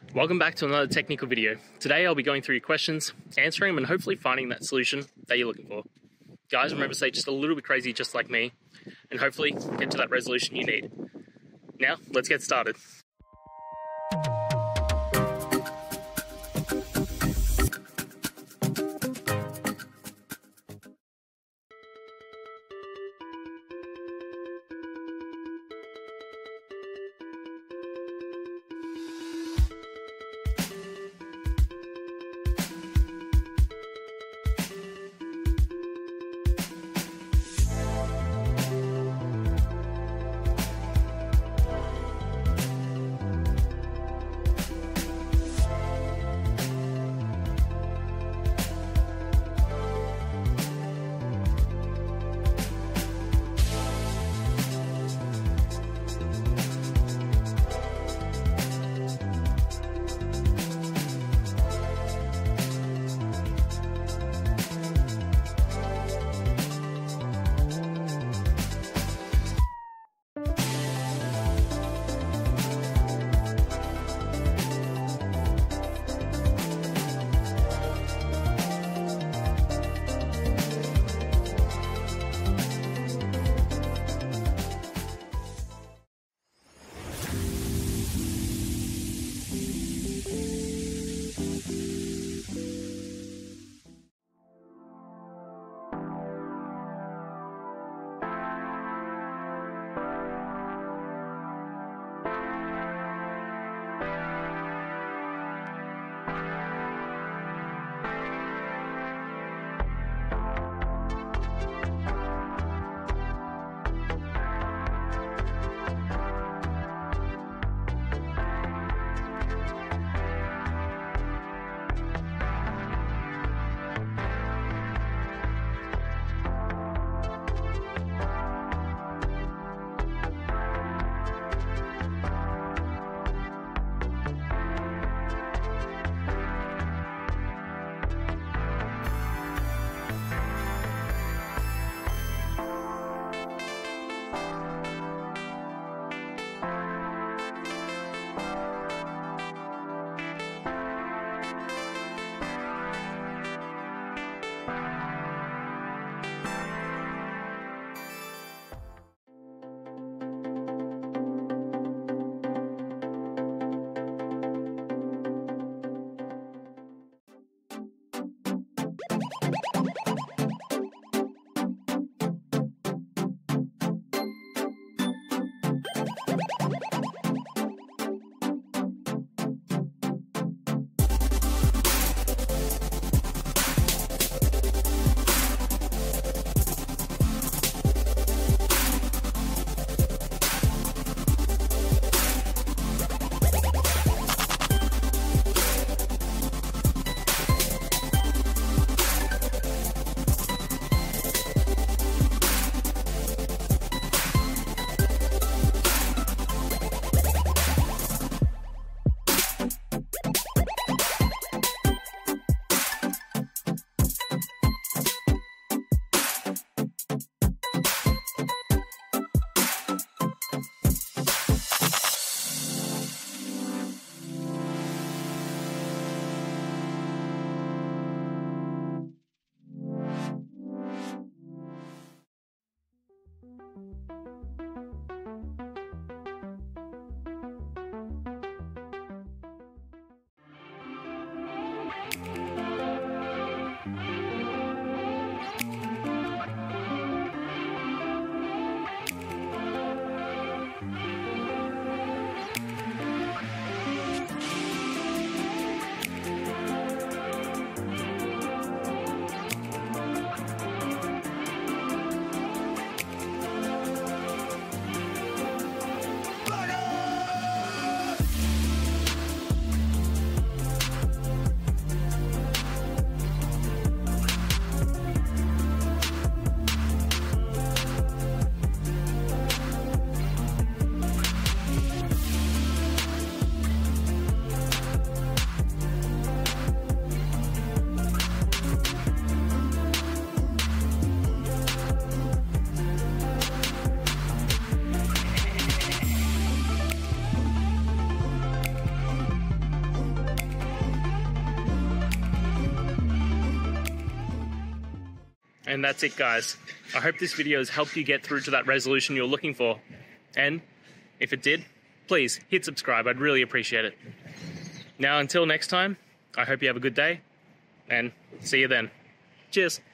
Welcome back to another technical video. Today I'll be going through your questions, answering them, and hopefully finding that solution that you're looking for. Guys, remember to stay just a little bit crazy just like me, and hopefully get to that resolution you need. Now, let's get started. And that's it, guys. I hope this video has helped you get through to that resolution you're looking for. And if it did, please hit subscribe. I'd really appreciate it. Now, until next time, I hope you have a good day, and see you then. Cheers.